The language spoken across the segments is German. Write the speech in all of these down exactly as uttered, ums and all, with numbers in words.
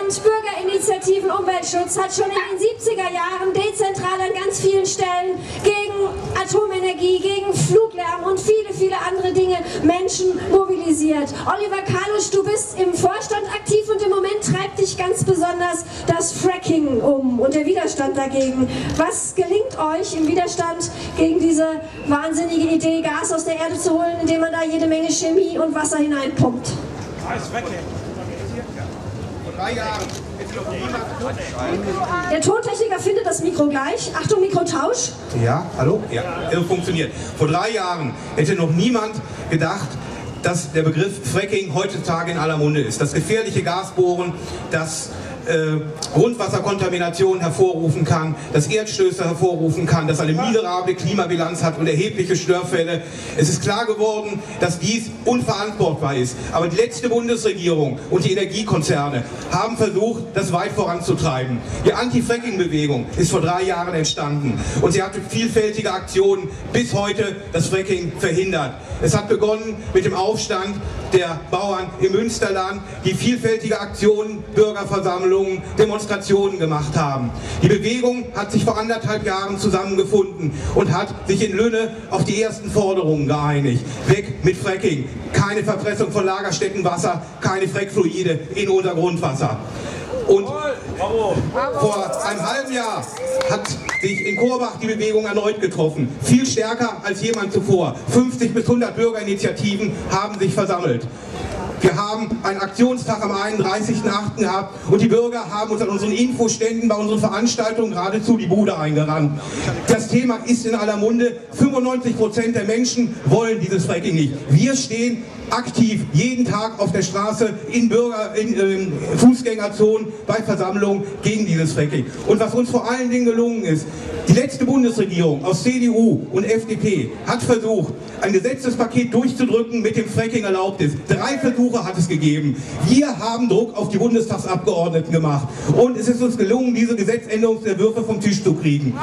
und Bürgerinitiativen Umweltschutz hat schon in den siebziger Jahren dezentral an ganz vielen Stellen gegen Atomenergie, gegen Fluglärm und viele, viele andere Dinge Menschen mobilisiert. Oliver Kalusch, du bist im Vorstand aktiv und im Moment treibt dich ganz besonders das Fracking um und der Widerstand dagegen. Was gelingt euch im Widerstand gegen diese wahnsinnige Idee, Gas aus der Erde zu holen, indem man da jede Menge Chemie und Wasser hineinpumpt? Vor drei Jahren ist noch niemand. Der Tontechniker findet das Mikro gleich. Achtung, Mikrotausch. Ja, hallo? Ja, irre funktioniert. Vor drei Jahren hätte noch niemand gedacht, dass der Begriff Fracking heutzutage in aller Munde ist. Das gefährliche Gasbohren, das äh, Grundwasserkontamination hervorrufen kann, das Erdstöße hervorrufen kann, das eine miserable Klimabilanz hat und erhebliche Störfälle. Es ist klar geworden, dass dies unverantwortbar ist. Aber die letzte Bundesregierung und die Energiekonzerne haben versucht, das weit voranzutreiben. Die Anti-Fracking-Bewegung ist vor drei Jahren entstanden und sie hat durch vielfältige Aktionen bis heute das Fracking verhindert. Es hat begonnen mit dem Aufstand der Bauern im Münsterland, die vielfältige Aktionen, Bürgerversammlungen, Demonstrationen gemacht haben. Die Bewegung hat sich vor anderthalb Jahren zusammengefunden und hat sich in Lünne auf die ersten Forderungen geeinigt. Weg mit Fracking, keine Verpressung von Lagerstättenwasser, keine Frackfluide in unser Grundwasser. Und vor einem halben Jahr hat sich in Korbach die Bewegung erneut getroffen. Viel stärker als jemand zuvor. fünfzig bis hundert Bürgerinitiativen haben sich versammelt. Wir haben einen Aktionstag am einunddreißigsten achten gehabt und die Bürger haben uns an unseren Infoständen bei unseren Veranstaltungen geradezu die Bude eingerannt. Das Thema ist in aller Munde. fünfundneunzig Prozent der Menschen wollen dieses Fracking nicht. Wir stehen aktiv jeden Tag auf der Straße, in Bürger, in ähm, Fußgängerzonen, bei Versammlungen gegen dieses Fracking. Und was uns vor allen Dingen gelungen ist, die letzte Bundesregierung aus C D U und F D P hat versucht, ein Gesetzespaket durchzudrücken, mit dem Fracking erlaubt ist. Drei Versuche hat es gegeben. Wir haben Druck auf die Bundestagsabgeordneten gemacht und es ist uns gelungen, diese Gesetzänderungsentwürfe vom Tisch zu kriegen.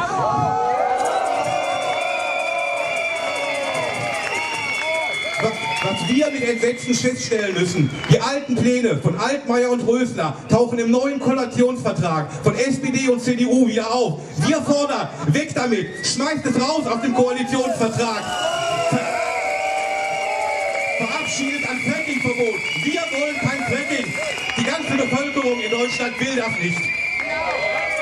Was wir mit Entsetzen feststellen müssen, die alten Pläne von Altmaier und Rösner tauchen im neuen Koalitionsvertrag von S P D und C D U wieder auf. Wir fordern, weg damit, schmeißt es raus aus dem Koalitionsvertrag. Verabschiedet ein Frackingverbot. Wir wollen kein Fracking. Die ganze Bevölkerung in Deutschland will das nicht.